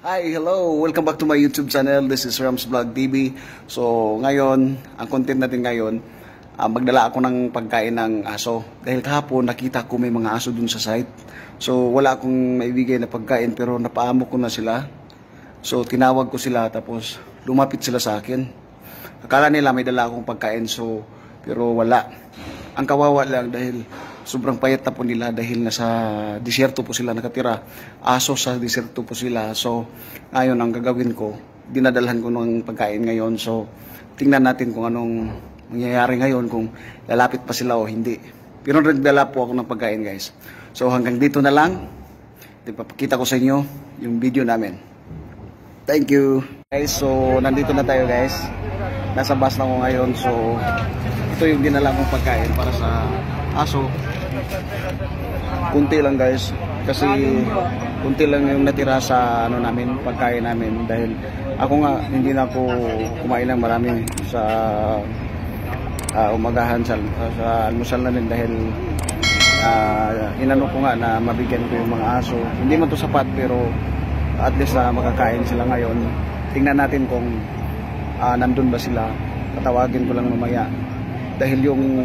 Hi, hello! Welcome back to my YouTube channel. This is Rams Vlog TV. So, ngayon, ang content natin ngayon, magdala ako ng pagkain ng aso. Dahil kahapon, nakita ko may mga aso dun sa site. So, wala akong maibigay na pagkain pero napaamok ko na sila. So, tinawag ko sila tapos lumapit sila sa akin. Akala nila may dala akong pagkain pero wala. Ang kawawa lang dahil sobrang payat na po nila dahil nasa disyerto po sila nakatira. Aso sa disyerto po sila. So, ngayon ang gagawin ko, dinadalhan ko ng pagkain ngayon. So, tingnan natin kung anong mangyayari ngayon, kung lalapit pa sila o hindi. Pero nagdala po ako ng pagkain, guys. So, hanggang dito na lang. Ipapakita ko sa inyo yung video namin. Thank you. Guys, so nandito na tayo, guys. Nasa bus na ako ngayon. So, ito yung dinala kong pagkain para sa aso. Kunti lang, guys, kasi kunti lang yung natira sa namin, pagkain namin, dahil ako nga hindi na ako kumain ng marami sa umagahan sa almusal namin dahil inano ko nga na mabigyan ko yung mga aso. Hindi man to sapat pero at least makakain sila ngayon. Tingnan natin kung nandun ba sila. Tatawagin ko lang mamaya dahil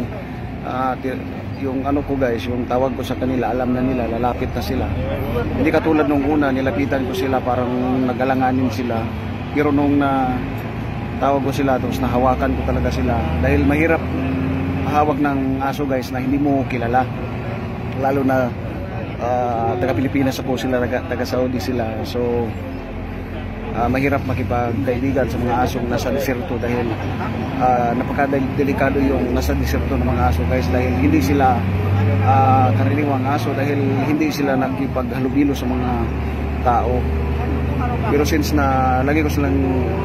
yung ano ko, guys, yung tawag ko sa kanila, alam na nila, lalapit na sila. Hindi katulad nung una, nilapitan ko sila, parang nagalanganin sila. Pero nung tawag ko sila, tapos nahawakan ko talaga sila. Dahil mahirap hawak ng aso, guys, na hindi mo kilala. Lalo na taga Pilipinas ako sila, taga Saudi sila. So, mahirap makipagkaibigan sa mga asong nasa diserto dahil napakadelikado yung nasa diserto ng mga aso, guys, dahil hindi sila karaniwang aso dahil hindi sila nakipaghalubilo sa mga tao. Pero since na lagi ko silang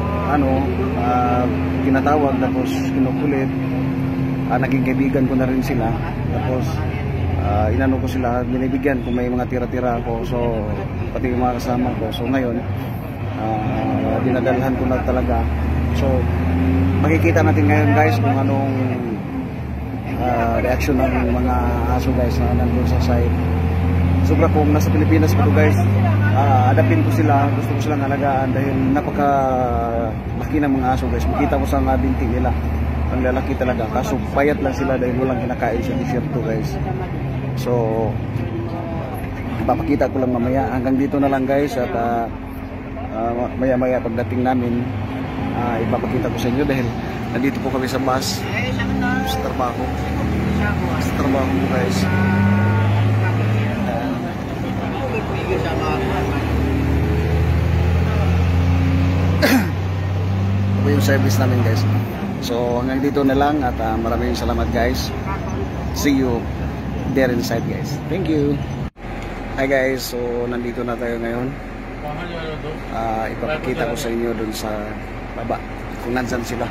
tinatawag tapos kinukulit, naging kaibigan ko na rin sila. Tapos inano ko sila, binibigyan kung may mga tira-tira ako, so pati yung mga kasama ko. So ngayon dinadalhan ko na talaga. So makikita natin ngayon, guys, kung anong reaction ng mga aso, guys, na nandun sa site. Sobra kung nasa Pilipinas ko to, guys, adapin ko sila, gusto ko silang alagaan dahil napakalaki ng mga aso, guys. Makita mo sa binti nila, ang lalaki talaga, kaso payat lang sila dahil walang kinakain sa disyerto, guys. So ipapakita ko lang mamaya. Hanggang dito na lang, guys, at maya-maya pagdating namin, ipapakita ko sa inyo dahil nandito po kami sa bus sa trabaho ko, guys. Ito yung service namin, guys. So hanggang dito na lang at maraming salamat, guys. See you there inside, guys. Thank you. Hi, guys, so nandito na tayo ngayon. Ipapakita ko sa inyo dun sa baba kung nandyan sila.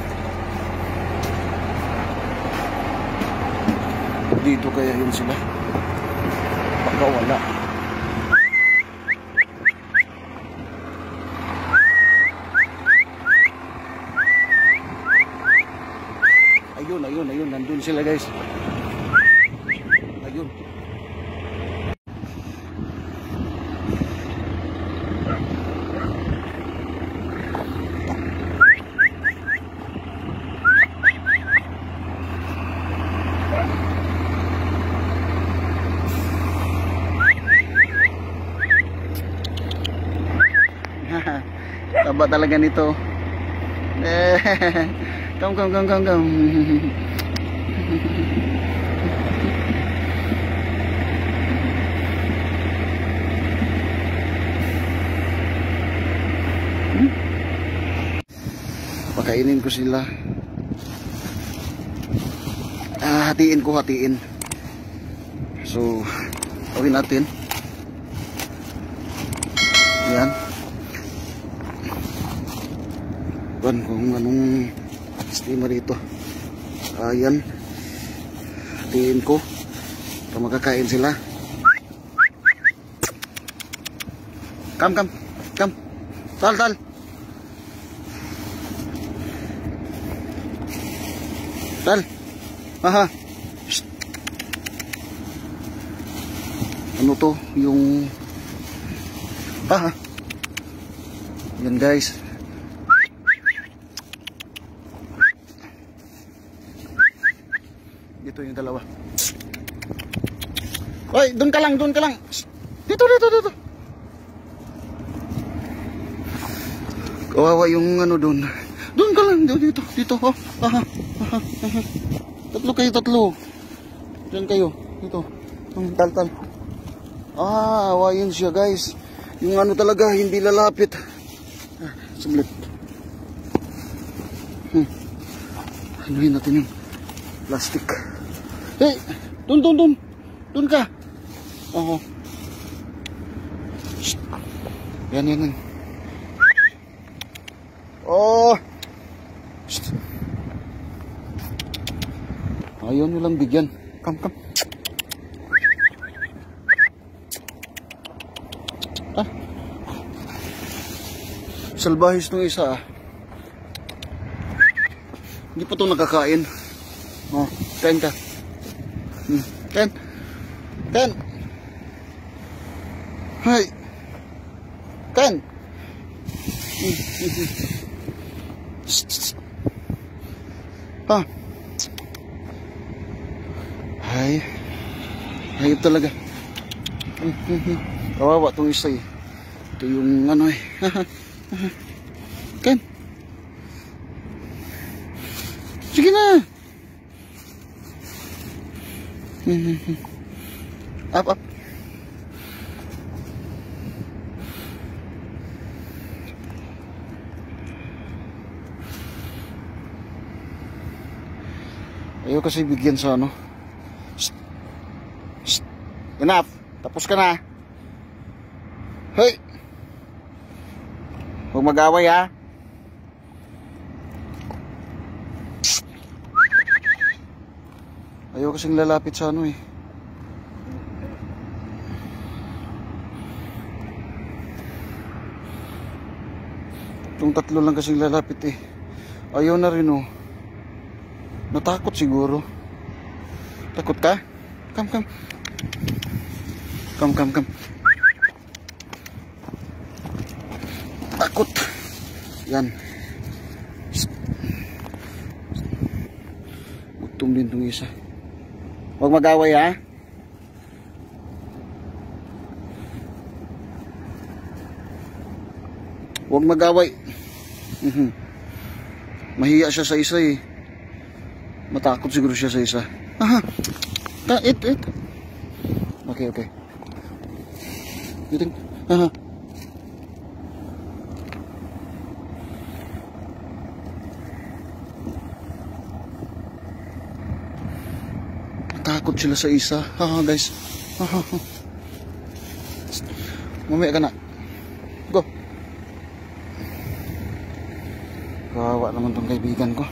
Dito kaya yun sila, baka wala. Ayun, nandun sila, guys. Ayun. Taba talaga nito. Come. Pakainin ko sila. Hatiin. So, gawin natin. Yan. Kung anong sistema rito. Ayan. Hatiin ko para makakain sila. Come. Tal. Tal. Aha. Shh. Ano to? Yung Yan guys. Dito yung dalawa. Hoy, doon ka lang, doon ka lang. Dito. Kawawa yung ano doon. Doon ka lang, dito. Oh. Tatlo kayo, tatlo. Diyan kayo, dito. Tal. Awayin siya guys. Yung ano talaga, hindi lalapit. Saglit. Anuhin natin yung plastic. Hey, doon. Doon ka. Oo. Yan. Oh. Ayaw nyo lang bigyan. Come. Salbahis nung isa ah. Hindi pa ito nakakain. Oh, kain ka. Kain. Hay. Kain. Ah. Hay. Hayop talaga. Kawawa itong isa eh. Ito yung ano eh. Kan? Sige na. Up. Ayaw kasi bigyan sa ano. Enough. Tapos ka na. Hey. Huwag mag-away ha. Ayaw kasing lalapit sa ano eh. Itong tatlo lang kasing lalapit eh. Ayaw na rin oh. Natakot siguro. Takot ka? Come. Takot. Yan. Gutom din itong isa. Huwag mag-away ha. Huwag mag-away. Mahiya siya sa isa eh. Matakot siguro siya sa isa. It. Okay. Giting. Matakot sila sa isa. Guys. Mamaya ka na. Go. Kawawa naman tong kaibigan ko.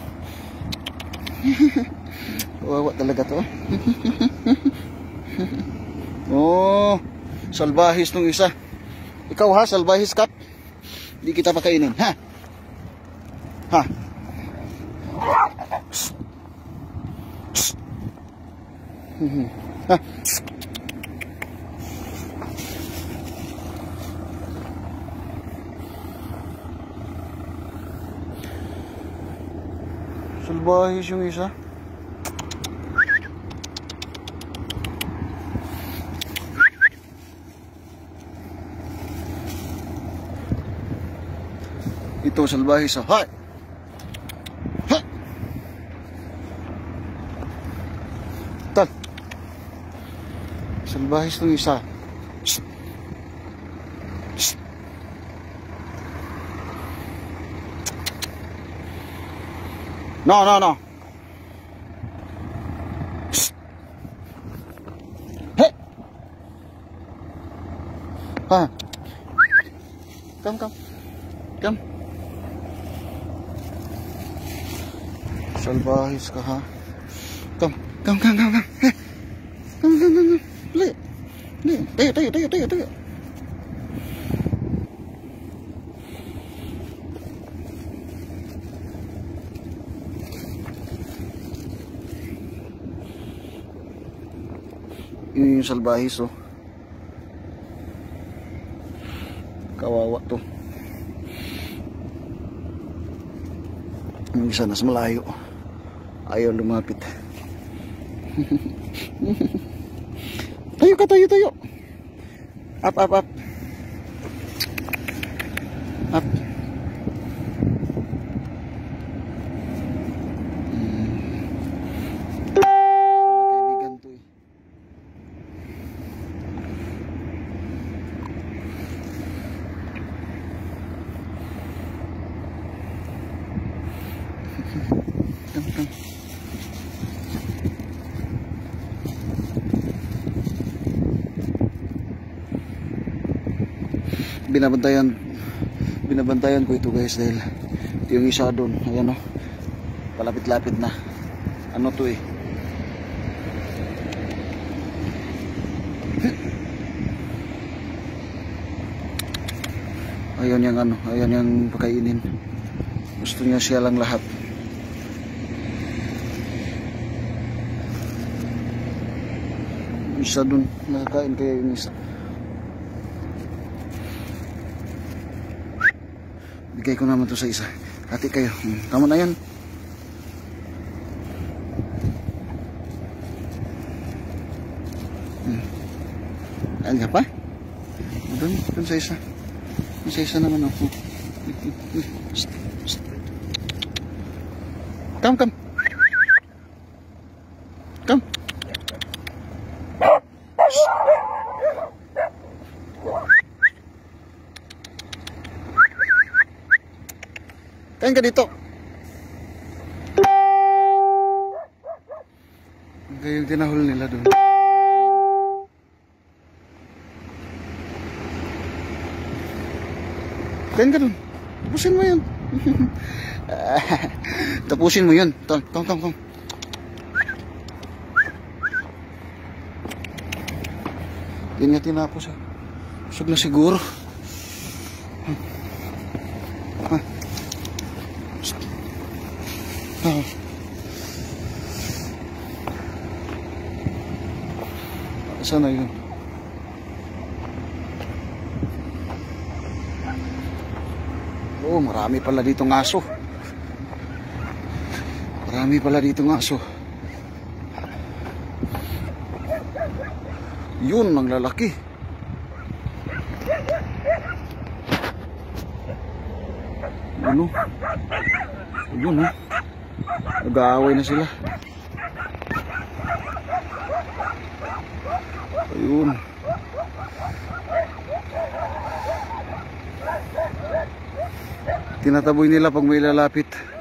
Kawawa talaga to. Oh, salbahis nung isa. Ikaw ha, salbahis ka. Hindi kita pakainin, ha? Ha? Ha? Salbahis yung isa. Ito salbahis sa ha. Tal. Salbahis ng isa. No. Hey. Ha. Come. Salbahis ka ha. Come. Hey. Come. Tayo. Yun yung salbahis oh. Kawawa to. Yung isa nas malayo. Ayaw lumapit. Tayo ka, tayo. Up. Up. Kaibigan to eh. Come. Binabantayan ko ito guys dahil ito yung isa doon, ayan o, palapit-lapit na. Ano to eh, ayan yung pakainin. Gusto niya siya lang lahat. Isa doon, nakakain kaya yung isa. Bigay ko naman to sa isa. Hati kayo. Tama na yan. Ayan ka pa? Doon sa isa. Doon sa isa naman ako. Come. Kain ka dito. Kaya yung tinahol nila doon. Kain ka doon. Tapusin mo yun. Tapusin mo yun. Tong. Hindi niya tinapos. Busog na siguro. Sana yun. Oh, marami pala ditong aso. Yun ang lalaki. Yun. Nag-aaway na sila. Ayun. Tinataboy nila pag may lalapit.